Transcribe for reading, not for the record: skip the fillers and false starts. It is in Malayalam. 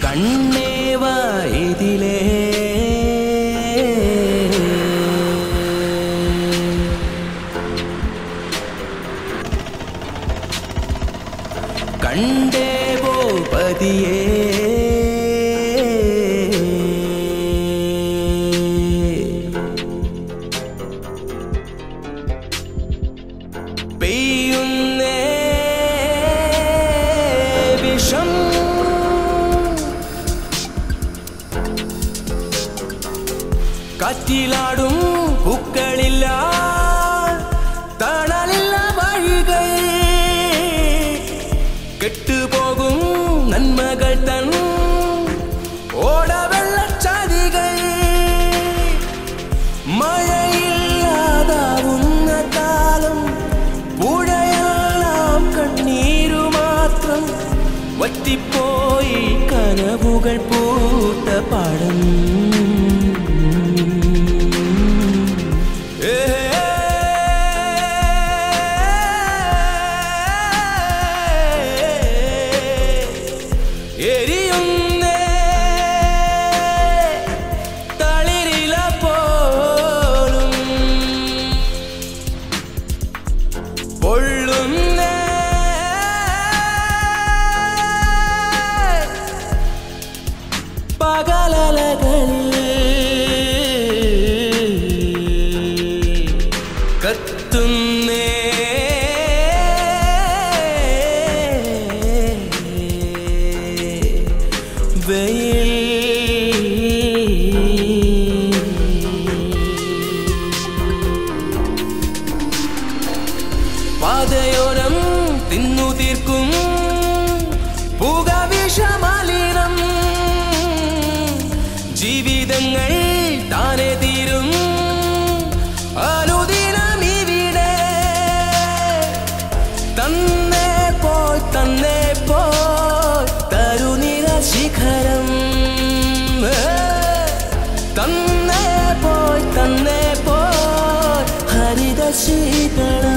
കണ്ണേവാ ഇതിലേ കണ്ടേവോ പതിയേ പെയ്യുന്നേ വിഷം കാറ്റിലാടും പൂക്കളില്ല തണലില്ല വഴികൾ കെട്ടുപോകും നന്മകൾ തൻ ഓടവെള്ളച്ചാതികൾ മഴയില്ലാതാവുന്ന കാലം പുഴയെല്ലാം കണ്ണീരു മാത്രം വറ്റിപ്പോയി കനവുകൾ പൂത്ത പാടം എരിയുന്നേ തളിരില പോലും പൊള്ളുന്നേ പകലലകളിൽ കത്തുന്നേ വെയിൽ പാതയോരം തിന്നു തീർക്കും പുകവിഷമലിനം ജീവിതങ്ങൾ താനെ തീരും അനുദിനമിവിടെ തന്നെ പോയി തരുനിര ശിഖരം തന്നെ പോയി ഹരിത ശീതള